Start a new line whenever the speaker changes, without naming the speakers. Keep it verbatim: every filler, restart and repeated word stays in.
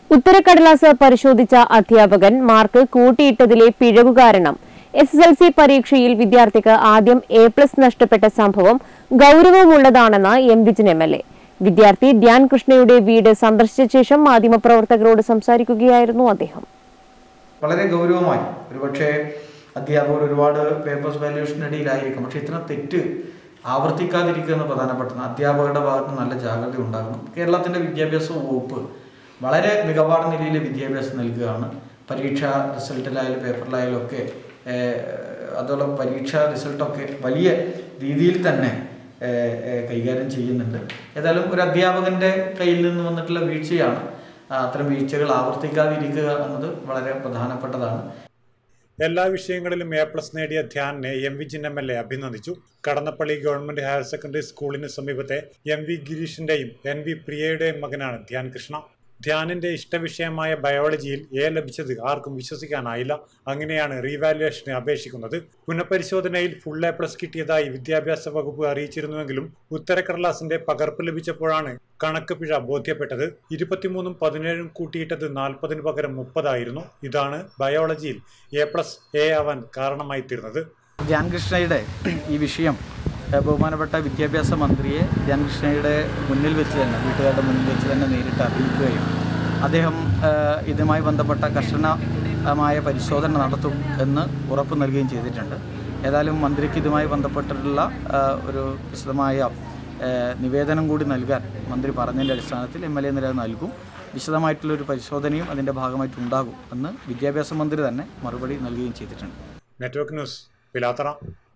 ഉത്തരക്കടലാസ് പരിശോധിച്ച അധ്യാപകൻ മാർക്ക് കൂട്ടിയിട്ടതിലെ പിഴവ് കാരണം എസ് എസ് എൽ സി പരീക്ഷയിൽ വിദ്യാർത്ഥിക്ക് ആദ്യം എ പ്ലസ് നഷ്ടപ്പെട്ട സംഭവം ഗൌരവമുള്ളതാണെന്ന് M Vijin M L A. വിദ്യാർത്ഥി ധ്യാൻ കൃഷ്ണയുടെ വീട് സന്ദർശിച്ച ശേഷം മാധ്യമപ്രവർത്തകരോട് സംസാരിക്കുകയായിരുന്നു അദ്ദേഹം.
വളരെ ഗൗരവമായി ഒരുപക്ഷെ അധ്യാപകർ ഒരുപാട് പേപ്പേഴ്സ് വാല്യൂഷനിടയിലായിരിക്കും. പക്ഷേ ഇത്തരം തെറ്റ് ആവർത്തിക്കാതിരിക്കുക എന്ന പ്രധാനപ്പെട്ട അധ്യാപകരുടെ ഭാഗത്ത് നല്ല ജാഗ്രത ഉണ്ടാകണം. കേരളത്തിൻ്റെ വിദ്യാഭ്യാസ വകുപ്പ് വളരെ മികവാർന്ന നിലയിൽ വിദ്യാഭ്യാസം നൽകുകയാണ്. പരീക്ഷാ റിസൾട്ടിലായാലും പേപ്പറിലായാലും ഒക്കെ അതുപോലെ പരീക്ഷാ റിസൾട്ടൊക്കെ വലിയ രീതിയിൽ തന്നെ കൈകാര്യം ചെയ്യുന്നുണ്ട്. ഏതായാലും ഒരു അധ്യാപകൻ്റെ കയ്യിൽ നിന്ന് വന്നിട്ടുള്ള വീഴ്ചയാണ്. അത്തരം വീഴ്ചകൾ ആവർത്തിക്കാതിരിക്കുക എന്നത് വളരെ പ്രധാനപ്പെട്ടതാണ്.
എല്ലാ വിഷയങ്ങളിലും എ പ്ലസ് നേടിയ ധ്യാനെ M Vijin M L A അഭിനന്ദിച്ചു. കടന്നപ്പള്ളി ഗവൺമെന്റ് ഹയർ സെക്കൻഡറി സ്കൂളിന് സമീപത്തെ എം വി ഗിരീഷിന്റെയും എൻ വി പ്രിയയുടെയും മകനാണ് ധ്യാൻ കൃഷ്ണ. ധ്യാനിന്റെ ഇഷ്ടവിഷയമായ ബയോളജിയിൽ എ ലഭിച്ചത് ആർക്കും വിശ്വസിക്കാനായില്ല. അങ്ങനെയാണ് റീവാലുവേഷന് അപേക്ഷിക്കുന്നത്. പുനഃപരിശോധനയിൽ ഫുൾ എ പ്ലസ് കിട്ടിയതായി വിദ്യാഭ്യാസ വകുപ്പ് അറിയിച്ചിരുന്നുവെങ്കിലും ഉത്തരക്കടലാസിന്റെ പകർപ്പ് ലഭിച്ചപ്പോഴാണ് കണക്ക് പിഴ ബോധ്യപ്പെട്ടത്. ഇരുപത്തിമൂന്നും പതിനേഴും കൂട്ടിയിട്ടത് നാൽപ്പതിന് പകരം മുപ്പതായിരുന്നു. ഇതാണ് ബയോളജിയിൽ എ പ്ലസ് എ ആവാൻ കാരണമായി തീർന്നത്.
ധ്യാൻ കൃഷ്ണയുടെ ഈ വിഷയം ബഹുമാനപ്പെട്ട വിദ്യാഭ്യാസ മന്ത്രിയെ ധ്യാൻ കൃഷ്ണയുടെ മുന്നിൽ വെച്ച് തന്നെ വീട്ടുകാരുടെ മുന്നിൽ വെച്ച് തന്നെ നേരിട്ട് അറിയിക്കുകയും അദ്ദേഹം ഇതുമായി ബന്ധപ്പെട്ട കർശനമായ പരിശോധന നടത്തും എന്ന് ഉറപ്പ് നൽകുകയും ചെയ്തിട്ടുണ്ട്. ഏതായാലും മന്ത്രിക്ക് ഇതുമായി ബന്ധപ്പെട്ടിട്ടുള്ള ഒരു വിശദമായ നിവേദനം കൂടി നൽകാൻ മന്ത്രി പറഞ്ഞതിൻ്റെ അടിസ്ഥാനത്തിൽ എം എൽ എ നില നൽകും. വിശദമായിട്ടുള്ളൊരു പരിശോധനയും അതിൻ്റെ ഭാഗമായിട്ടുണ്ടാകും എന്ന് വിദ്യാഭ്യാസ മന്ത്രി തന്നെ മറുപടി നൽകുകയും ചെയ്തിട്ടുണ്ട്.
Network news, Pilathara.